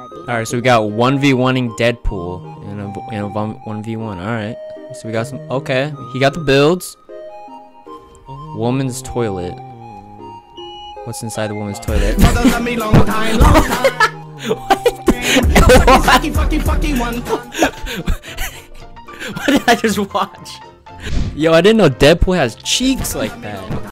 Alright, so we got 1v1ing Deadpool in a 1v1. Alright. So we got some. Okay. He got the builds. Woman's toilet. What's inside the woman's toilet? What did I just watch? Yo, I didn't know Deadpool has cheeks like that.